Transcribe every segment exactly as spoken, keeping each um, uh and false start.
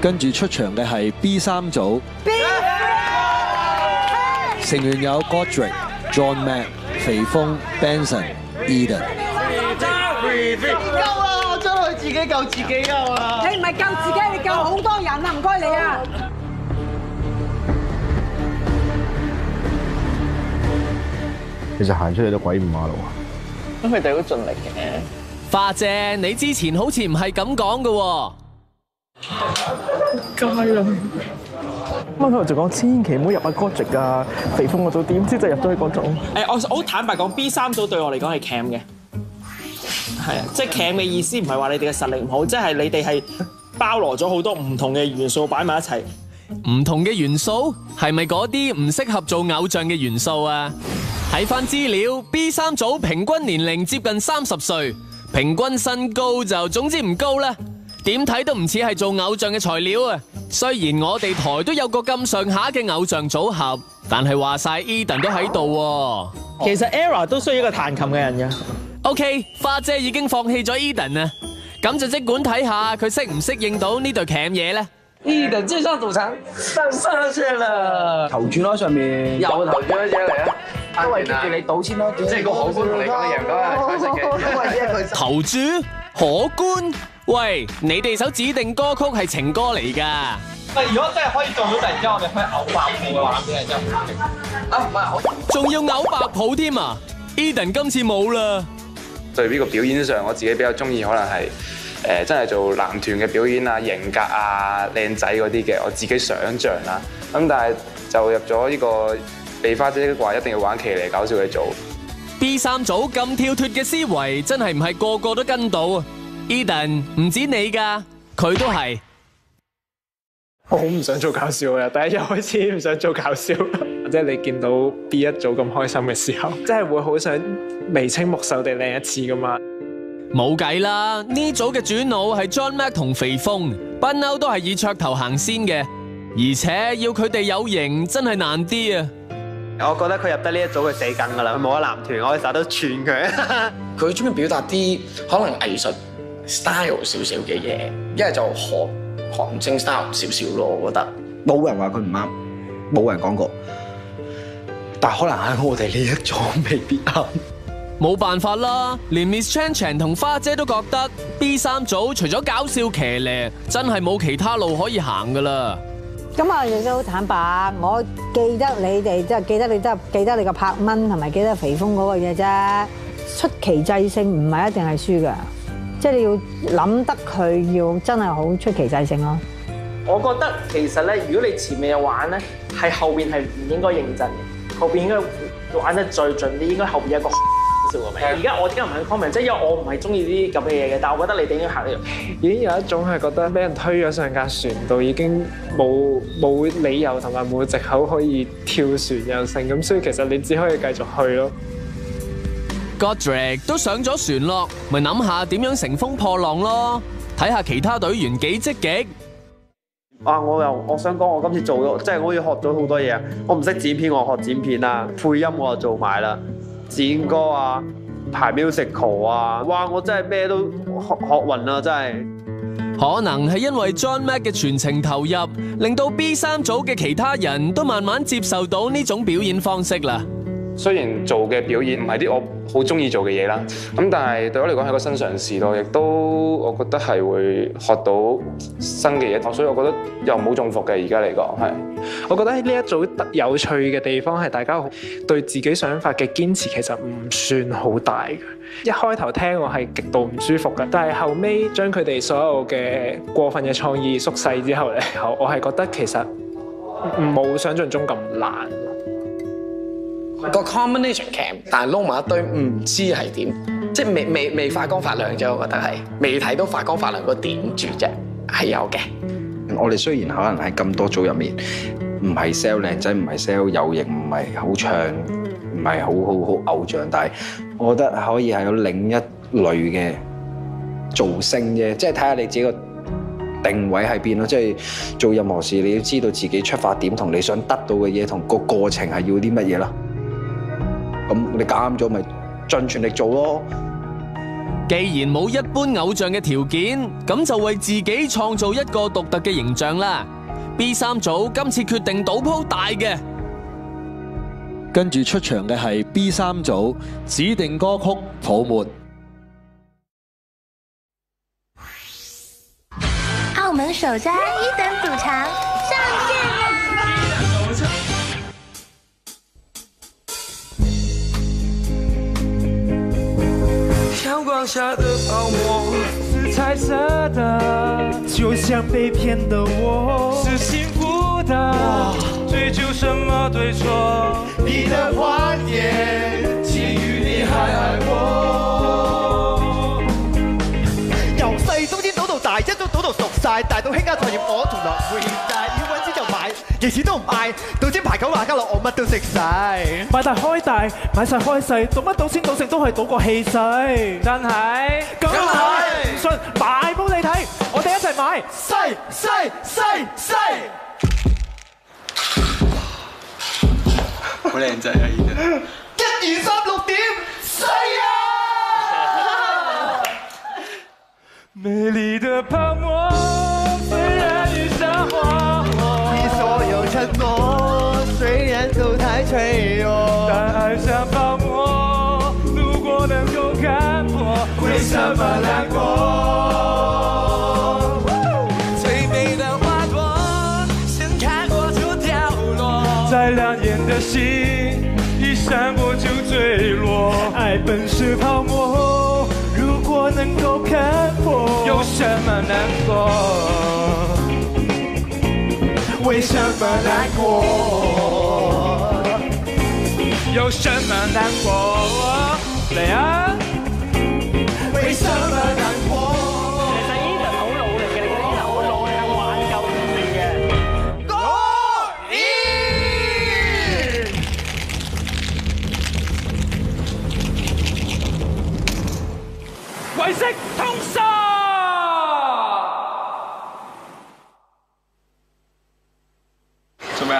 跟住出場嘅係 B 三組，成員有 Godric、John Mac、肥峰、Benson、Eden。 夠啦！我將佢自己救自己夠啦！ 你唔係救自己，你救好多人啊！唔該你啊！ 其實行出去都鬼五馬路啊！ 咁佢哋好盡力嘅。 花姐，你之前好似唔係咁講嘅喎。 街啦！ 啱頭就講千祈唔好入阿 Godric 啊，肥峰嗰組，點知就入咗去嗰組。 誒，我好坦白講 ，B 三組對我嚟講係 cam 嘅，係啊，即係 cam 嘅意思唔係話你哋嘅實力唔好，即係你哋係包羅咗好多唔同嘅元素擺埋一齊。 唔同嘅元素係咪嗰啲唔適合做偶像嘅元素啊？睇翻資料 ，B 三組平均年齡接近三十歲，平均身高就總之唔高啦。點睇都唔似係做偶像嘅材料啊！雖然我哋台都有個咁上下嘅偶像組合，但係話晒 Eden 都喺度。 其實 Era 都需要一個彈琴嘅人嘅。 OK， 花姐已經放棄咗 Eden 啊，咁就即管睇下佢適唔適應到呢對鉗嘢咧。 Eden 即係上賭場上上線啦！ 投注咯，上面又投注咗嘢嚟啊！ 都係跟住你賭先咯， 即係個可觀同你講一樣都係解釋嘅。 投注可觀？喂，你哋首指定歌曲係情歌嚟㗎。 喂，如果真係可以做到突然之間我哋可以嘔爆泡嘅畫面，係真係好勁。 啊，唔係， 仲要嘔白泡添啊 ！Eden 今次冇啦。 對呢個表演上，我自己比較中意，可能係誒真係做男團嘅表演啊、型格啊、靚仔嗰啲嘅，我自己想像啦。咁但係就入咗呢個被花姐話一定要玩騎呢搞笑嘅組。 B 三組咁跳脱嘅思維，真係唔係個個都跟到啊！ Eden 唔止你㗎，佢都係。 我好唔想做搞笑嘅，第一日開始唔想做搞笑。即係你見到 B 一組咁開心嘅時候，真係會好想眉清目秀地靚一次噶嘛。 冇計啦，呢組嘅主腦係 John Mac 同肥峰，不嬲都係以噱頭行先嘅，而且要佢哋有型真係難啲啊！ 我覺得佢入得呢一組佢死緊㗎啦，佢冇咗男團，我哋成日都串佢。 佢中意表達啲可能藝術 style 少少嘅嘢，一係就韓韓星 style 少少咯，我覺得。 冇人話佢唔啱，冇人講過，但可能喺我哋呢一組未必啱。 冇辦法啦，連 Miss Chan Chan 同花姐都覺得 B 三組除咗搞笑騎呢，真係冇其他路可以行㗎啦。 咁啊，亦都好坦白，我記得你哋即係記得你即係記得你個拍蚊同埋記得肥峰嗰個嘢啫。出奇制勝唔係一定係輸㗎，即係你要諗得佢要真係好出奇制勝咯。 我覺得其實咧，如果你前面有玩咧，係後邊係唔應該認真嘅，後邊應該玩得最盡啲，應該後邊有一個笑個名。而家我點解唔肯 comment？即係因為我唔係中意呢啲咁嘅嘢嘅，但係我覺得你哋應該行呢樣。 已經有一種係覺得俾人推咗上架船度，已經冇冇理由同埋冇藉口可以跳船又成咁，所以其實你只可以繼續去咯。 Godric 都上咗船咯，咪諗下點樣乘風破浪咯，睇下其他隊員幾積極。 啊！我又我想講，我今次做咗，即係我要學咗好多嘢啊！我唔識剪片，我學剪片啦；配音我就做埋啦，剪歌啊、排 musical 啊，哇！我真係咩都學學暈啦，真係。 可能係因為 John Mac 嘅全程投入，令到 B 三組嘅其他人都慢慢接受到呢種表演方式啦。 雖然做嘅表演唔係啲我好中意做嘅嘢啦，咁但係對我嚟講係個新嘗試咯，亦都我覺得係會學到新嘅嘢，所以我覺得又唔好中伏嘅而家嚟講係。 我覺得呢一組有趣嘅地方係大家對自己想法嘅堅持其實唔算好大嘅。一開頭聽我係極度唔舒服嘅，但係後尾將佢哋所有嘅過分嘅創意縮細之後咧，我係覺得其實冇想象中咁難。 個 combination cam， 但係撈埋一堆唔知係點，即係未未未發光發亮啫，我覺得係未睇到發光發亮個點住啫，係有嘅。 我哋雖然可能喺咁多組入面，唔係 sell 靚仔，唔係 sell 有型，唔係好唱，唔係好好好偶像，但係我覺得可以係有另一類嘅造星啫，即係睇下你自己個定位喺邊咯，即係做任何事你要知道自己出發點同你想得到嘅嘢同個過程係要啲乜嘢啦。咁你揀啱咗咪盡全力做咯。 既然冇一般偶像嘅條件，咁就為自己創造一個獨特嘅形象啦。B 三組今次決定賭鋪大嘅， 跟住出場嘅係 B 三組指定歌曲《泡沫》。 澳門首家一等賭場上線啦！ 陽光下的泡沫是彩色的，就像被騙的我是幸福的，追究什麼對錯？你的謊言，基於你還愛我。由細賭錢賭到大，一早賭到熟晒，大到傾家創業我從來唔會欠債，要揾錢就買，贏錢都唔嗌，賭錢牌九話家樂我乜都食晒，買大開大，買細開細，賭乜賭錢賭成都係賭個氣勢，真係咁係，唔信買煲你睇，我哋一齊買，細細細細。 好靚仔啊！依家一二三六點，細啊！美麗的泡沫，雖然遇上我，你所有承諾雖然都太脆弱，但愛像泡沫，如果能夠看破，為什麼難過？最美的花朵，先看過就掉落，再亮眼的星，一閃過就墜落。愛本是泡沫，如果能夠看破，有什麼難過？為什麼難過？有什麼難過？嚟啊！為什麼難過？其實 Edan 好努力嘅，你覺得 Edan 好努力挽救件事嘅。果然，為色通殺。 做咩啊？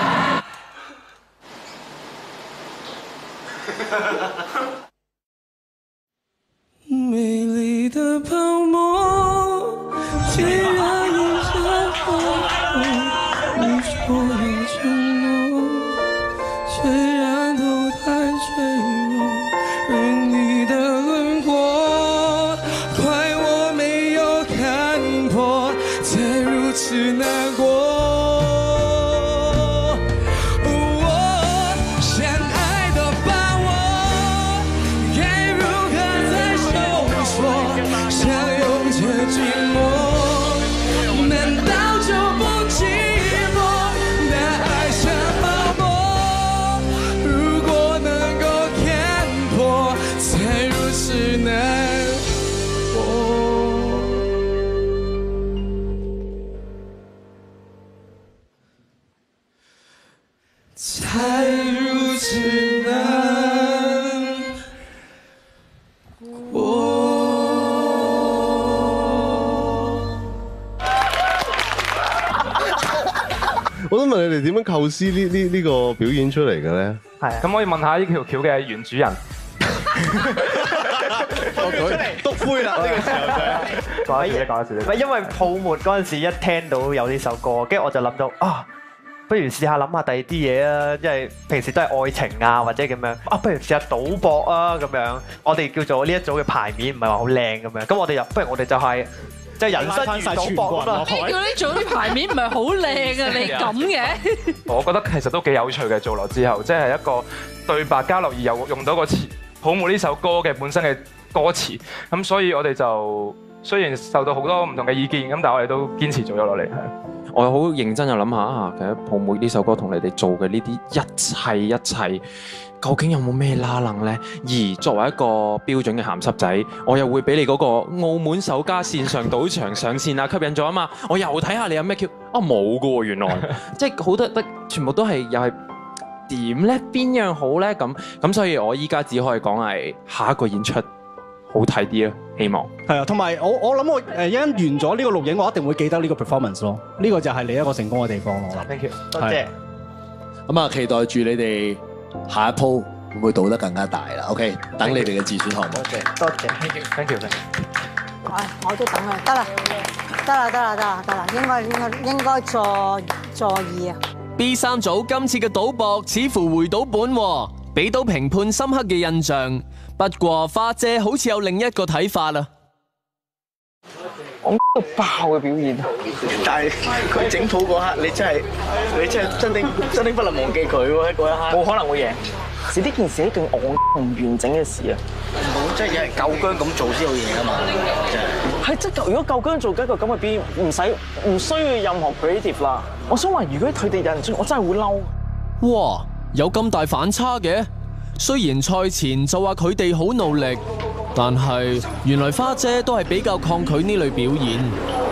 美麗的泡沫，雖然已散發，你所有承諾，雖然都太脆弱，而你的輪廓，怪我沒有看破，才如此難過。才如此難過。 我想問你哋點樣構思呢呢呢個表演出嚟嘅咧？ 係，咁可以問下呢條橋嘅原主人。 篤灰啦！呢個時候就講一次，講一次。 唔係因為泡沫嗰陣時一聽到有呢首歌，跟住我就諗到啊。不如試下諗下第二啲嘢啊，因為平時都係愛情啊或者咁樣啊，不如試下賭博啊咁樣。我哋叫做呢一組嘅牌面唔係話好靚咁樣，咁我哋又不如我哋就係即係人生如賭博咁啊！ 咩叫呢組啲牌面唔係好靚啊？你咁嘅？ 我覺得其實都幾有趣嘅，做落之後，即係一個對白交流而又用到個詞泡沫呢首歌嘅本身嘅歌詞，咁所以我哋就雖然受到好多唔同嘅意見，咁但係我哋都堅持做咗落嚟係。 我好認真就諗下啊，其實泡沫呢首歌同你哋做嘅呢啲一切一切，究竟有冇咩拉楞呢？而作為一個標準嘅鹹濕仔，我又會俾你嗰個澳門首家線上賭場上線啊吸引咗啊嘛！我又睇下你有咩 Q 啊冇㗎喎，原來即係好多得全部都係又係點呢？邊樣好呢？咁咁，所以我依家只可以講係下一個演出好睇啲咯，希望係啊，同埋我我諗我誒一陣完咗呢個錄影，我一定會記得呢個 performance 咯。呢個就係你一個成功嘅地方咯。我諗。 Thank you，多謝。 咁啊，期待住你哋下一鋪會唔會賭得更加大啦 ？OK， 等你哋嘅自選項目。 多謝，多謝 ，thank you，thank you，thank you。 唉，我都等啦，得啦，得啦，得啦，得啦，得啦，應該應該應該坐座二啊。 B 三組今次嘅賭博似乎回到本喎，俾到評判深刻嘅印象。不過花姐好似有另一個睇法啦。 我到爆嘅表現， 但係佢整土嗰刻，你真係你真係真丁真丁不能忘記佢喎！喺嗰一刻， 冇可能會贏。是呢件事係一件戇唔完整嘅事啊！ 冇，即係有人夠姜咁做先有嘢啊嘛！真係。 係即係，如果夠姜做緊一個咁嘅表演，唔使唔需要任何 creative 啦。我想話，如果佢哋有人中，我真係會嬲。 哇！有咁大反差嘅？雖然賽前就話佢哋好努力，但係原來花姐都係比較抗拒呢類表演。